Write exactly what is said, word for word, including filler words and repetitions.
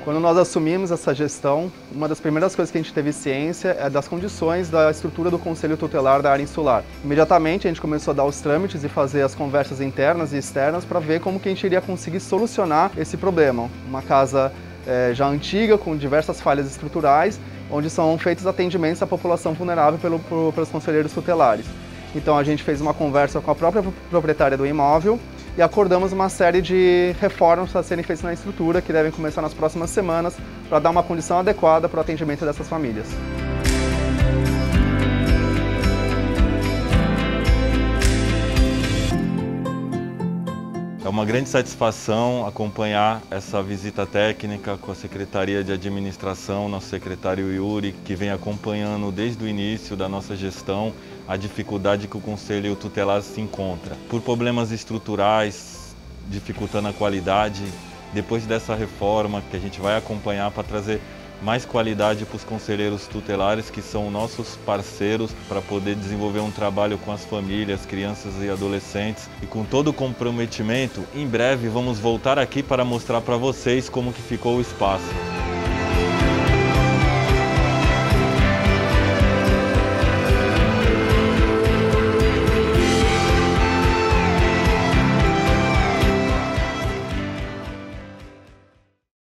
Quando nós assumimos essa gestão, uma das primeiras coisas que a gente teve ciência é das condições da estrutura do Conselho Tutelar da área insular. Imediatamente a gente começou a dar os trâmites e fazer as conversas internas e externas para ver como que a gente iria conseguir solucionar esse problema. Uma casa é, já antiga, com diversas falhas estruturais, onde são feitos atendimentos à população vulnerável pelo, por, pelos conselheiros tutelares. Então a gente fez uma conversa com a própria proprietária do imóvel e acordamos uma série de reformas a serem feitas na estrutura que devem começar nas próximas semanas para dar uma condição adequada para o atendimento dessas famílias. É uma grande satisfação acompanhar essa visita técnica com a Secretaria de Administração, nosso secretário Yuri, que vem acompanhando desde o início da nossa gestão a dificuldade que o Conselho Tutelar se encontra. Por problemas estruturais, dificultando a qualidade, depois dessa reforma que a gente vai acompanhar para trazer mais qualidade para os conselheiros tutelares, que são nossos parceiros, para poder desenvolver um trabalho com as famílias, crianças e adolescentes. E com todo o comprometimento, em breve vamos voltar aqui para mostrar para vocês como que ficou o espaço.